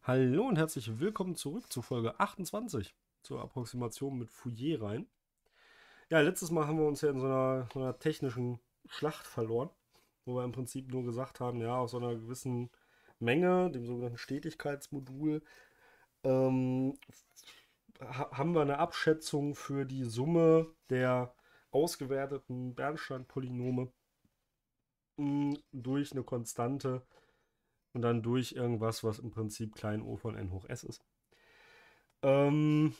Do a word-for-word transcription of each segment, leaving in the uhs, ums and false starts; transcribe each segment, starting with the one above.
Hallo und herzlich willkommen zurück zu Folge achtundzwanzig zur Approximation mit Fourier-Reihen. Ja, letztes Mal haben wir uns ja in so einer, so einer technischen Schlacht verloren, wo wir im Prinzip nur gesagt haben, ja, aus so einer gewissen Menge, dem sogenannten Stetigkeitsmodul, ähm, ha haben wir eine Abschätzung für die Summe der ausgewerteten Bernstein-Polynome mh, durch eine Konstante und dann durch irgendwas, was im Prinzip klein o von n hoch s ist. Ähm,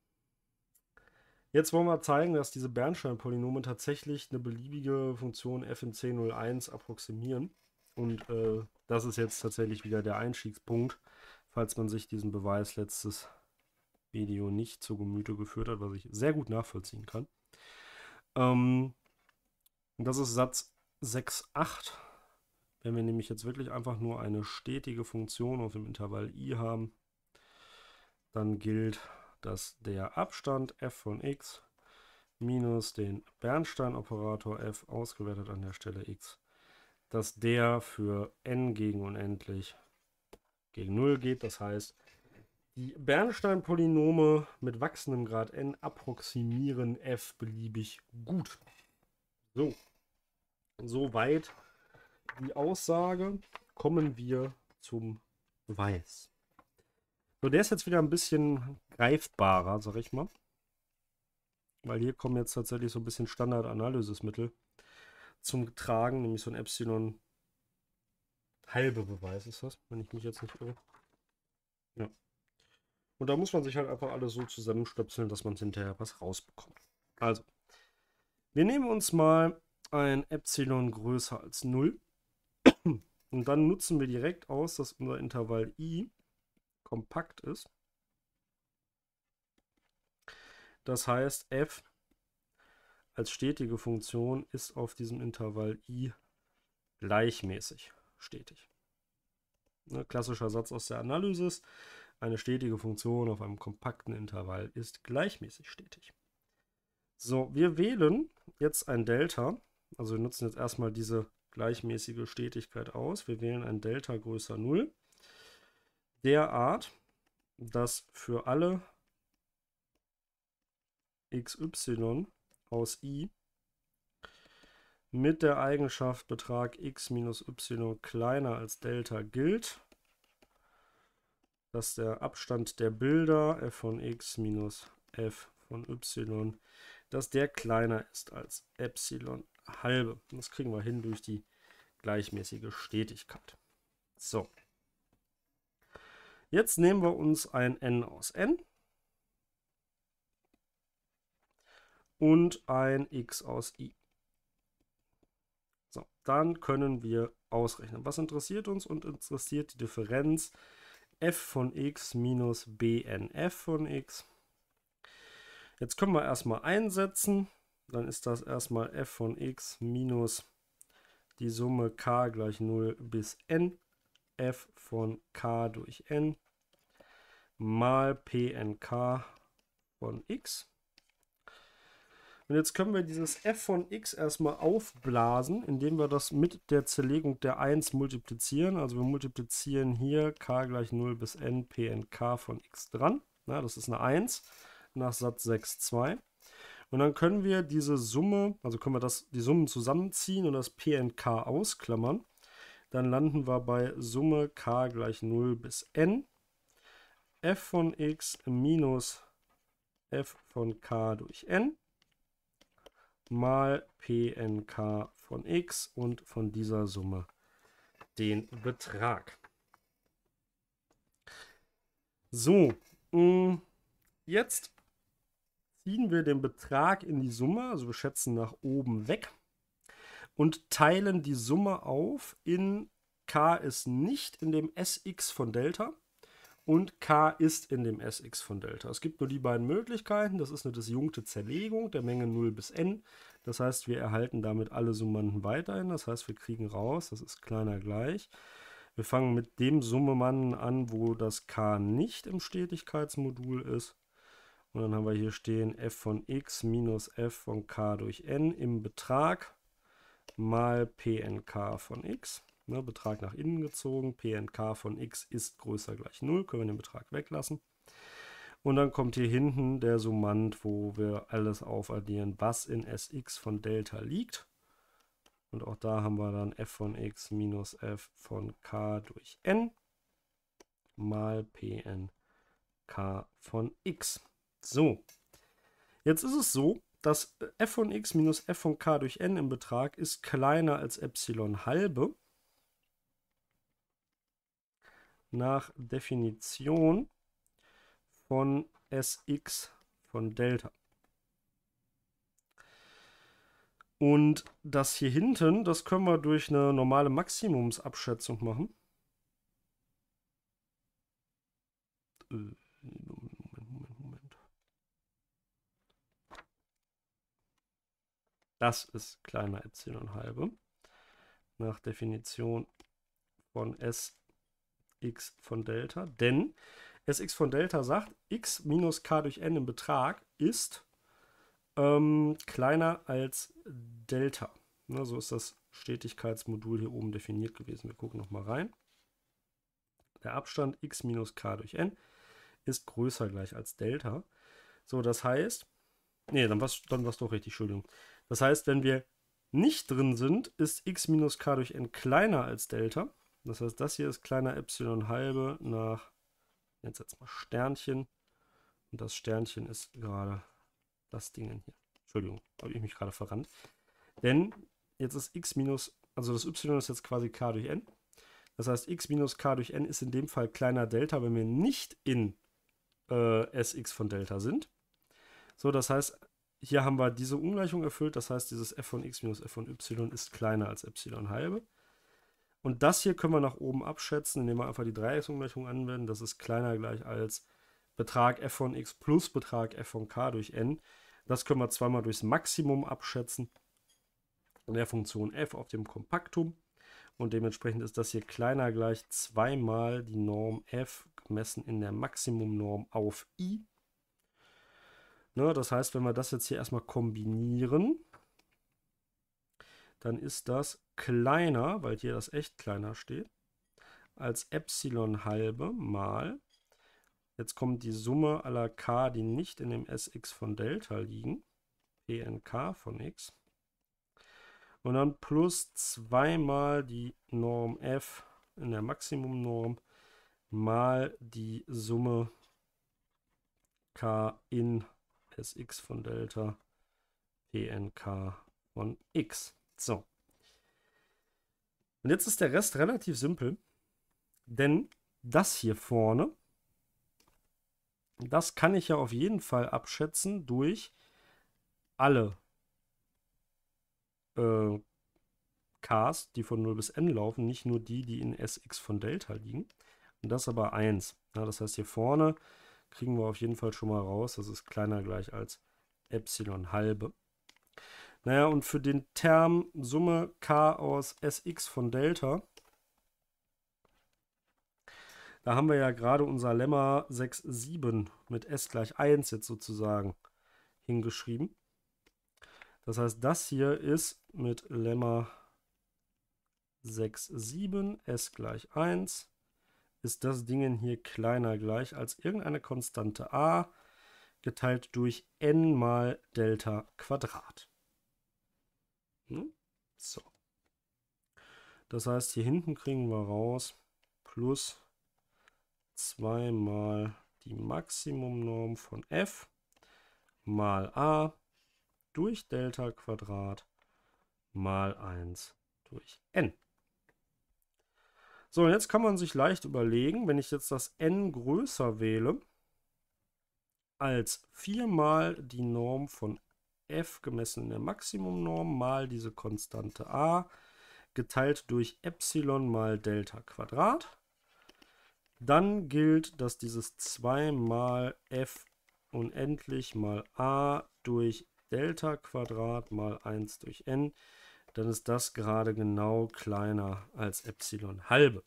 Jetzt wollen wir zeigen, dass diese Bernstein-Polynome tatsächlich eine beliebige Funktion f in C null eins approximieren. Und äh, das ist jetzt tatsächlich wieder der Einstiegspunkt, falls man sich diesen Beweis letztes Video nicht zu Gemüte geführt hat, was ich sehr gut nachvollziehen kann. Ähm, das ist Satz sechs Punkt acht. Wenn wir nämlich jetzt wirklich einfach nur eine stetige Funktion auf dem Intervall i haben, dann gilt, dass der Abstand f von x minus den Bernstein-Operator f ausgewertet an der Stelle x, dass der für n gegen unendlich gegen null geht. Das heißt, die Bernstein-Polynome mit wachsendem Grad n approximieren f beliebig gut. So, soweit die Aussage. Kommen wir zum Beweis. So, der ist jetzt wieder ein bisschen greifbarer, sag ich mal. Weil hier kommen jetzt tatsächlich so ein bisschen Standard-Analysismittel zum Tragen, nämlich so ein Epsilon halbe Beweis ist das, wenn ich mich jetzt nicht irre. Ja. Und da muss man sich halt einfach alles so zusammenstöpseln, dass man hinterher was rausbekommt. Also, wir nehmen uns mal ein Epsilon größer als null und dann nutzen wir direkt aus, dass unser Intervall i kompakt ist. Das heißt, f als stetige Funktion ist auf diesem Intervall i gleichmäßig stetig. Ne, klassischer Satz aus der Analysis. Eine stetige Funktion auf einem kompakten Intervall ist gleichmäßig stetig. So, wir wählen jetzt ein Delta. Also wir nutzen jetzt erstmal diese gleichmäßige Stetigkeit aus. Wir wählen ein Delta größer null. Derart, dass für alle xy aus i mit der Eigenschaft Betrag x minus y kleiner als Delta gilt, dass der Abstand der Bilder f von x minus f von y, dass der kleiner ist als Epsilon halbe. Das kriegen wir hin durch die gleichmäßige Stetigkeit. So. Jetzt nehmen wir uns ein n aus n und ein x aus i. So, dann können wir ausrechnen. Was interessiert uns? Und interessiert die Differenz f von x minus bnf von x. Jetzt können wir erstmal einsetzen. Dann ist das erstmal f von x minus die Summe k gleich null bis n, f von k durch n, mal pnk von x. Und jetzt können wir dieses f von x erstmal aufblasen, indem wir das mit der Zerlegung der eins multiplizieren. Also wir multiplizieren hier k gleich null bis n pnk von x dran. Ja, das ist eine eins nach Satz sechs Punkt zwei. Und dann können wir diese Summe, also können wir das, die Summen zusammenziehen und das pnk ausklammern. Dann landen wir bei Summe k gleich null bis n, f von x minus f von k durch n, mal pnk von x und von dieser Summe den Betrag. So, jetzt ziehen wir den Betrag in die Summe, also wir schätzen nach oben weg und teilen die Summe auf in k ist nicht in dem Sx von Delta und k ist in dem Sx von Delta. Es gibt nur die beiden Möglichkeiten. Das ist eine disjunkte Zerlegung der Menge null bis n. Das heißt, wir erhalten damit alle Summanden weiterhin. Das heißt, wir kriegen raus, das ist kleiner gleich. Wir fangen mit dem Summanden an, wo das k nicht im Stetigkeitsmodul ist. Und dann haben wir hier stehen f von x minus f von k durch n im Betrag mal pnk von x. Ne, Betrag nach innen gezogen, P N K von x ist größer gleich null, können wir den Betrag weglassen. Und dann kommt hier hinten der Summand, wo wir alles aufaddieren, was in Sx von Delta liegt. Und auch da haben wir dann f von x minus f von k durch n mal P N K von x. So, jetzt ist es so, dass f von x minus f von k durch n im Betrag ist kleiner als Epsilon halbe. Nach Definition von Sx von Delta. Und das hier hinten, das können wir durch eine normale Maximumsabschätzung machen. Moment, Moment, Moment. Das ist kleiner Epsilon halbe. Nach Definition von Sx von Delta. Denn Sx von Delta sagt, x minus k durch n im Betrag ist ähm, kleiner als Delta. Na, so ist das Stetigkeitsmodul hier oben definiert gewesen. Wir gucken nochmal rein. Der Abstand x minus k durch n ist größer gleich als Delta. So, das heißt, nee, dann war es dann war's doch richtig, Entschuldigung. Das heißt, wenn wir nicht drin sind, ist x minus k durch n kleiner als Delta. Das heißt, das hier ist kleiner Epsilon halbe nach, jetzt jetzt mal Sternchen. Und das Sternchen ist gerade das Ding hier. Entschuldigung, habe ich mich gerade verrannt. Denn jetzt ist x minus, also das y ist jetzt quasi k durch n. Das heißt, x minus k durch n ist in dem Fall kleiner Delta, wenn wir nicht in äh, Sx von Delta sind. So, das heißt, hier haben wir diese Ungleichung erfüllt. Das heißt, dieses f von x minus f von y ist kleiner als Epsilon halbe. Und das hier können wir nach oben abschätzen, indem wir einfach die Dreiecksungleichung anwenden. Das ist kleiner gleich als Betrag f von x plus Betrag f von k durch n. Das können wir zweimal durchs Maximum abschätzen in der Funktion f auf dem Kompaktum. Und dementsprechend ist das hier kleiner gleich zweimal die Norm f gemessen in der Maximumnorm auf i. Ne, das heißt, wenn wir das jetzt hier erstmal kombinieren, dann ist das kleiner, weil hier das echt kleiner steht, als Epsilon halbe mal, jetzt kommt die Summe aller k, die nicht in dem Sx von Delta liegen, P N K von x, und dann plus zweimal die Norm f in der Maximumnorm mal die Summe k in Sx von Delta, P N K von x. So. Und jetzt ist der Rest relativ simpel, denn das hier vorne, das kann ich ja auf jeden Fall abschätzen durch alle äh, Ks, die von null bis n laufen, nicht nur die, die in Sx von Delta liegen. Und das aber eins. Ja, das heißt, hier vorne kriegen wir auf jeden Fall schon mal raus, das ist kleiner gleich als Epsilon halbe. Naja, und für den Term Summe k aus Sx von Delta, da haben wir ja gerade unser Lemma sechs sieben mit s gleich eins jetzt sozusagen hingeschrieben. Das heißt, das hier ist mit Lemma sechs sieben, s gleich eins, ist das Ding hier kleiner gleich als irgendeine Konstante a geteilt durch n mal Delta Quadrat. Hm? So. Das heißt, hier hinten kriegen wir raus plus zwei mal die Maximumnorm von f mal a durch Delta Quadrat mal eins durch n. So, und jetzt kann man sich leicht überlegen, wenn ich jetzt das n größer wähle als vier mal die Norm von f gemessen in der Maximumnorm mal diese Konstante a geteilt durch Epsilon mal Delta Quadrat, dann gilt, dass dieses zwei mal f unendlich mal a durch Delta Quadrat mal eins durch n, dann ist das gerade genau kleiner als Epsilon halbe.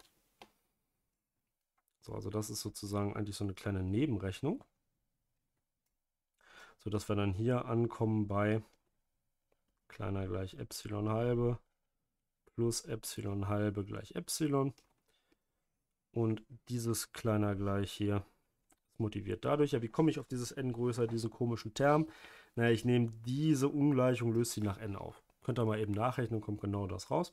So, also das ist sozusagen eigentlich so eine kleine Nebenrechnung, sodass wir dann hier ankommen bei kleiner gleich Epsilon halbe plus Epsilon halbe gleich Epsilon. Und dieses kleiner gleich hier ist motiviert dadurch. Ja, wie komme ich auf dieses n größer, diesen komischen Term? Naja, ich nehme diese Ungleichung, löse sie nach n auf. Könnt ihr mal eben nachrechnen, kommt genau das raus.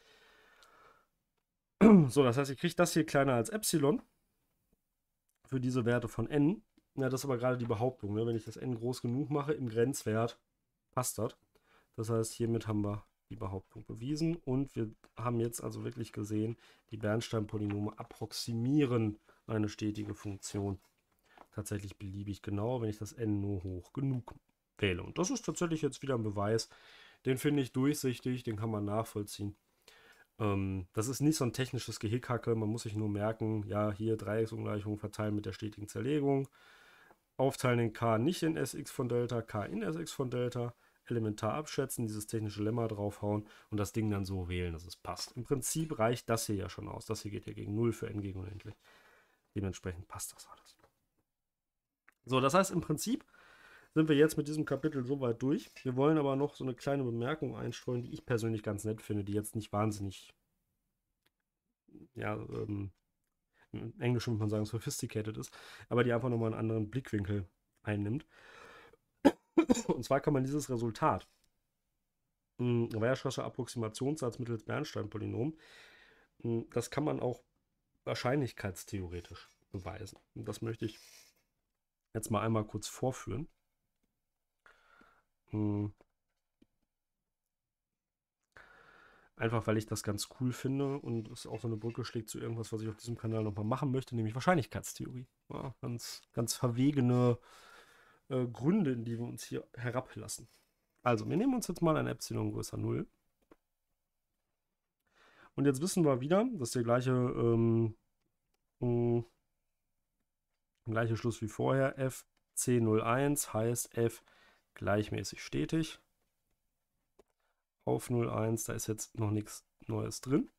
So, das heißt, ich kriege das hier kleiner als Epsilon für diese Werte von n. Ja, das ist aber gerade die Behauptung. Ne? Wenn ich das n groß genug mache, im Grenzwert passt das. Das heißt, hiermit haben wir die Behauptung bewiesen. Und wir haben jetzt also wirklich gesehen, die Bernstein-Polynome approximieren eine stetige Funktion. Tatsächlich beliebig genau, wenn ich das n nur hoch genug wähle. Und das ist tatsächlich jetzt wieder ein Beweis. Den finde ich durchsichtig, den kann man nachvollziehen. Ähm, das ist nicht so ein technisches Gehickhacke. Man muss sich nur merken, ja, hier Dreiecksungleichung verteilen mit der stetigen Zerlegung. Aufteilen in K nicht in Sx von Delta, K in Sx von Delta. Elementar abschätzen, dieses technische Lemma draufhauen und das Ding dann so wählen, dass es passt. Im Prinzip reicht das hier ja schon aus. Das hier geht ja gegen null für n gegen unendlich. Dementsprechend passt das alles. So, das heißt, im Prinzip sind wir jetzt mit diesem Kapitel soweit durch. Wir wollen aber noch so eine kleine Bemerkung einstreuen, die ich persönlich ganz nett finde, die jetzt nicht wahnsinnig, ja, ähm, im Englischen würde man sagen, sophisticated ist, aber die einfach nochmal einen anderen Blickwinkel einnimmt. Und zwar kann man dieses Resultat, Weierstraßer Approximationssatz mittels Bernstein-Polynom, das kann man auch wahrscheinlichkeitstheoretisch beweisen. Und das möchte ich jetzt mal einmal kurz vorführen. Einfach weil ich das ganz cool finde und es auch so eine Brücke schlägt zu irgendwas, was ich auf diesem Kanal nochmal machen möchte, nämlich Wahrscheinlichkeitstheorie. Ja, ganz, ganz verwegene äh, Gründe, in die wir uns hier herablassen. Also, wir nehmen uns jetzt mal ein Epsilon größer null. Und jetzt wissen wir wieder, dass der gleiche, ähm, mh, gleiche Schluss wie vorher. F C null eins heißt F gleichmäßig stetig. Auf null eins, da ist jetzt noch nichts Neues drin.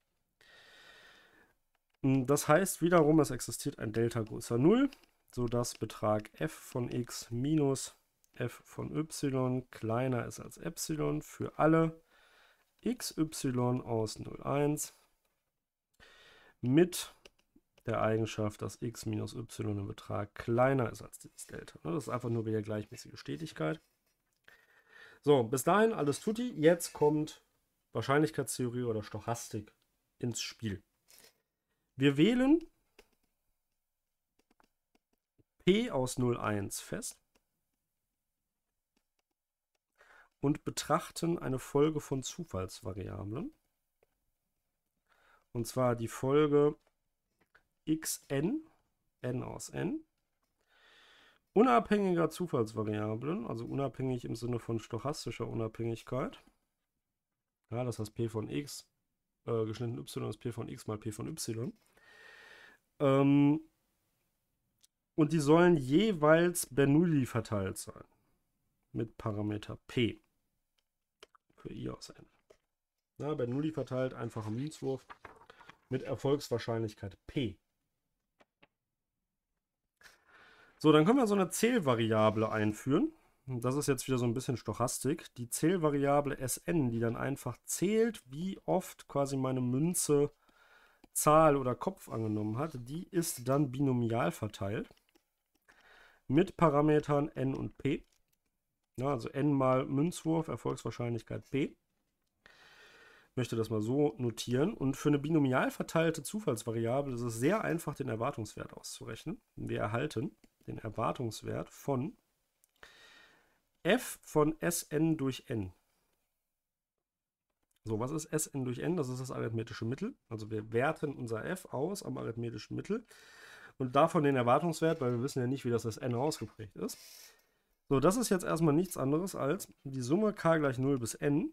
Das heißt wiederum, es existiert ein Delta größer null, sodass Betrag f von x minus f von y kleiner ist als Epsilon für alle xy aus null eins mit der Eigenschaft, dass x minus y im Betrag kleiner ist als dieses Delta. Das ist einfach nur wieder gleichmäßige Stetigkeit. So, bis dahin alles tutti. Jetzt kommt Wahrscheinlichkeitstheorie oder Stochastik ins Spiel. Wir wählen P aus null eins fest und betrachten eine Folge von Zufallsvariablen. Und zwar die Folge xn, n aus n, unabhängiger Zufallsvariablen, also unabhängig im Sinne von stochastischer Unabhängigkeit. Ja, das heißt P von x, äh, geschnitten y ist P von x mal P von y. Ähm, und die sollen jeweils Bernoulli verteilt sein. Mit Parameter P. Für I aus n. Ja, Bernoulli verteilt, einfacher Münzwurf. Mit Erfolgswahrscheinlichkeit P. So, dann können wir so eine Zählvariable einführen. Das ist jetzt wieder so ein bisschen Stochastik. Die Zählvariable Sn, die dann einfach zählt, wie oft quasi meine Münze Zahl oder Kopf angenommen hat, die ist dann binomial verteilt. Mit Parametern n und p. Ja, also n mal Münzwurf, Erfolgswahrscheinlichkeit p. Ich möchte das mal so notieren. Und für eine binomial verteilte Zufallsvariable ist es sehr einfach, den Erwartungswert auszurechnen. Wir erhalten den Erwartungswert von f von Sn durch n. So, was ist Sn durch n? Das ist das arithmetische Mittel. Also wir werten unser f aus am arithmetischen Mittel und davon den Erwartungswert, weil wir wissen ja nicht, wie das Sn ausgeprägt ist. So, das ist jetzt erstmal nichts anderes als die Summe k gleich null bis n.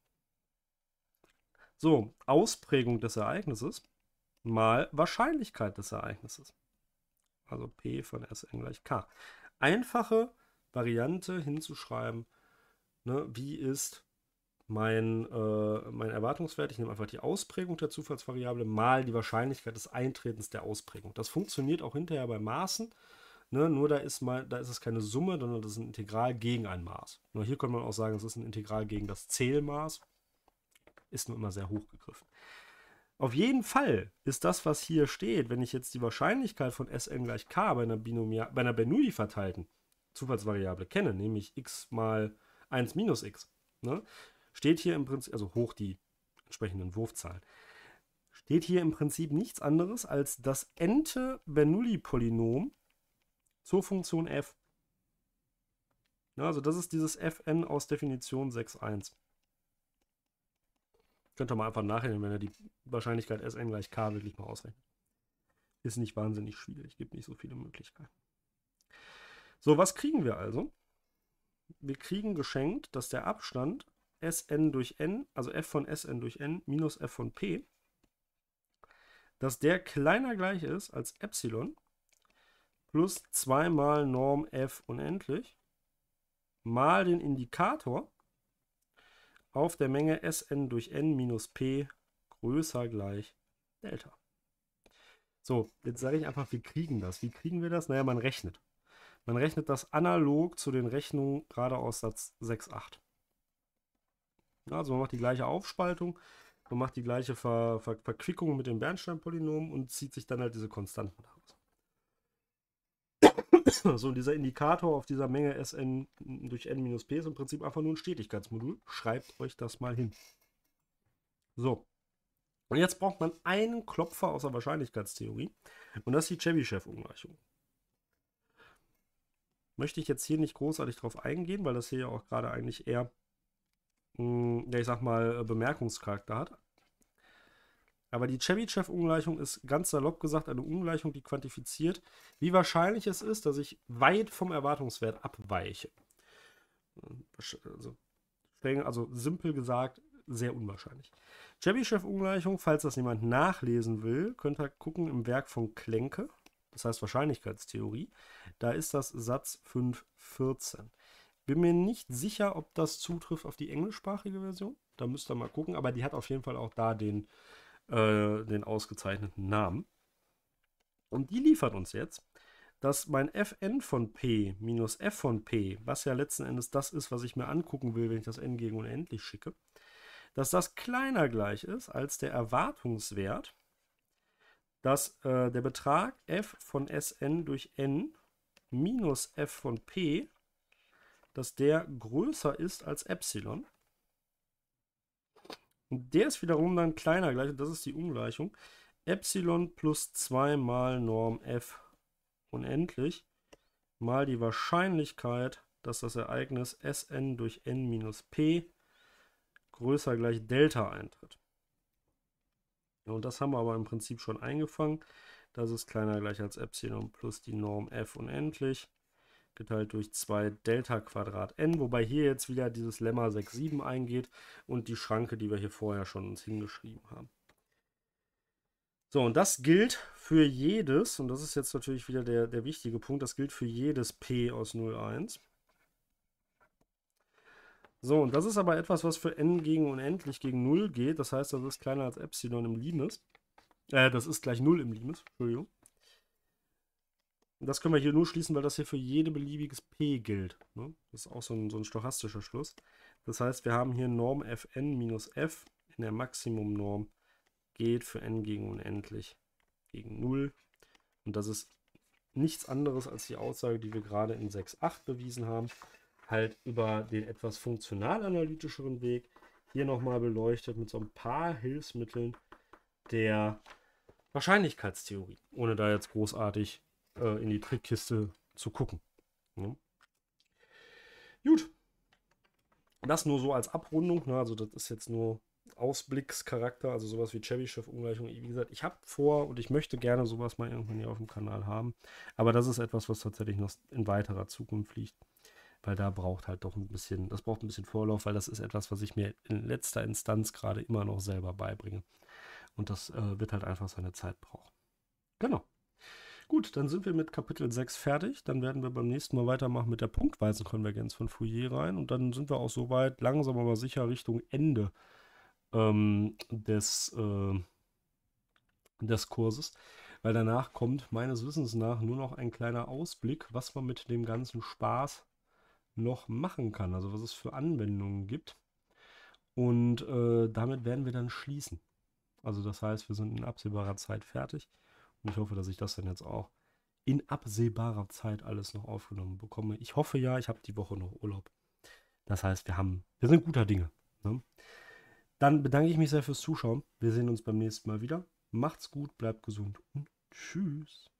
So, Ausprägung des Ereignisses mal Wahrscheinlichkeit des Ereignisses. Also P von Sn gleich k. Einfache Variante hinzuschreiben, ne, wie ist mein, äh, mein Erwartungswert. Ich nehme einfach die Ausprägung der Zufallsvariable mal die Wahrscheinlichkeit des Eintretens der Ausprägung. Das funktioniert auch hinterher bei Maßen. Ne, nur da ist, mal, da ist es keine Summe, sondern das ist ein Integral gegen ein Maß. Nur hier könnte man auch sagen, es ist ein Integral gegen das Zählmaß. ist nur immer sehr hoch gegriffen. Auf jeden Fall ist das, was hier steht, wenn ich jetzt die Wahrscheinlichkeit von Sn gleich k bei einer, Binomial, bei einer Bernoulli verteilten Zufallsvariable kenne, nämlich x mal eins minus x, ne, steht hier im Prinzip, also hoch die entsprechenden Wurfzahlen, steht hier im Prinzip nichts anderes als das n-te Bernoulli-Polynom zur Funktion f. Ja, also das ist dieses Fn aus Definition sechs Punkt eins. Könnt ihr mal einfach nachrechnen, wenn ihr die Wahrscheinlichkeit Sn gleich k wirklich mal ausrechnet. Ist nicht wahnsinnig schwierig, gibt nicht so viele Möglichkeiten. So, was kriegen wir also? Wir kriegen geschenkt, dass der Abstand Sn durch n, also f von Sn durch n minus f von p, dass der kleiner gleich ist als Epsilon plus zwei mal Norm f unendlich mal den Indikator auf der Menge Sn durch n minus p größer gleich Delta. So, jetzt sage ich einfach, wir kriegen das. Wie kriegen wir das? Naja, man rechnet. Man rechnet das analog zu den Rechnungen gerade aus Satz sechs Punkt acht. Also man macht die gleiche Aufspaltung, man macht die gleiche Ver Ver Verquickung mit dem Bernstein-Polynom und zieht sich dann halt diese Konstanten daraus. So, und dieser Indikator auf dieser Menge Sn durch n minus p ist im Prinzip einfach nur ein Stetigkeitsmodul. Schreibt euch das mal hin. So. Und jetzt braucht man einen Klopfer aus der Wahrscheinlichkeitstheorie. Und das ist die Chebyshev-Ungleichung. Möchte ich jetzt hier nicht großartig drauf eingehen, weil das hier ja auch gerade eigentlich eher, mh, ja, ich sag mal, Bemerkungscharakter hat. Aber die Chebyshev-Ungleichung ist ganz salopp gesagt eine Ungleichung, die quantifiziert, wie wahrscheinlich es ist, dass ich weit vom Erwartungswert abweiche. Also, also simpel gesagt, sehr unwahrscheinlich. Chebyshev-Ungleichung, falls das jemand nachlesen will, könnt ihr gucken im Werk von Klenke, das heißt Wahrscheinlichkeitstheorie. Da ist das Satz fünf Punkt vierzehn. Bin mir nicht sicher, ob das zutrifft auf die englischsprachige Version. Da müsst ihr mal gucken, aber die hat auf jeden Fall auch da den den ausgezeichneten Namen. Und die liefert uns jetzt, dass mein Fn von p minus f von p, was ja letzten Endes das ist, was ich mir angucken will, wenn ich das n gegen unendlich schicke, dass das kleiner gleich ist als der Erwartungswert, dass äh, der Betrag f von Sn durch n minus f von p, dass der größer ist als Epsilon. Und der ist wiederum dann kleiner gleich, und das ist die Ungleichung, Epsilon plus zwei mal Norm f unendlich mal die Wahrscheinlichkeit, dass das Ereignis Sn durch n minus p größer gleich Delta eintritt. Und das haben wir aber im Prinzip schon eingefangen. Das ist kleiner gleich als Epsilon plus die Norm f unendlich geteilt durch zwei Delta Quadrat n, wobei hier jetzt wieder dieses Lemma sechs sieben eingeht und die Schranke, die wir hier vorher schon uns hingeschrieben haben. So, und das gilt für jedes, und das ist jetzt natürlich wieder der, der wichtige Punkt, das gilt für jedes p aus null, eins. So, und das ist aber etwas, was für n gegen unendlich gegen null geht, das heißt, das ist kleiner als Epsilon im Limes. Äh, das ist gleich null im Limes, Entschuldigung. Und das können wir hier nur schließen, weil das hier für jede beliebiges p gilt. Ne? Das ist auch so ein, so ein stochastischer Schluss. Das heißt, wir haben hier Norm Fn minus f in der Maximumnorm geht für n gegen unendlich gegen null. Und das ist nichts anderes als die Aussage, die wir gerade in sechs Punkt acht bewiesen haben. Halt über den etwas funktional analytischeren Weg. Hier nochmal beleuchtet mit so ein paar Hilfsmitteln der Wahrscheinlichkeitstheorie. Ohne da jetzt großartig in die Trickkiste zu gucken. Ja. Gut. Das nur so als Abrundung. Ne? Also das ist jetzt nur Ausblickscharakter, also sowas wie Chebyshev-Ungleichung. Wie gesagt, ich habe vor und ich möchte gerne sowas mal irgendwann hier auf dem Kanal haben. Aber das ist etwas, was tatsächlich noch in weiterer Zukunft liegt. Weil da braucht halt doch ein bisschen, das braucht ein bisschen Vorlauf, weil das ist etwas, was ich mir in letzter Instanz gerade immer noch selber beibringe. Und das äh, wird halt einfach seine Zeit brauchen. Genau. Gut, dann sind wir mit Kapitel sechs fertig. Dann werden wir beim nächsten Mal weitermachen mit der punktweisen Konvergenz von Fourier rein. Und dann sind wir auch soweit langsam aber sicher Richtung Ende ähm, des, äh, des Kurses. Weil danach kommt meines Wissens nach nur noch ein kleiner Ausblick, was man mit dem ganzen Spaß noch machen kann. Also was es für Anwendungen gibt. Und äh, damit werden wir dann schließen. Also das heißt, wir sind in absehbarer Zeit fertig. Und ich hoffe, dass ich das dann jetzt auch in absehbarer Zeit alles noch aufgenommen bekomme. Ich hoffe ja, ich habe die Woche noch Urlaub. Das heißt, wir haben, wir sind guter Dinge. Ne? Dann bedanke ich mich sehr fürs Zuschauen. Wir sehen uns beim nächsten Mal wieder. Macht's gut, bleibt gesund und tschüss.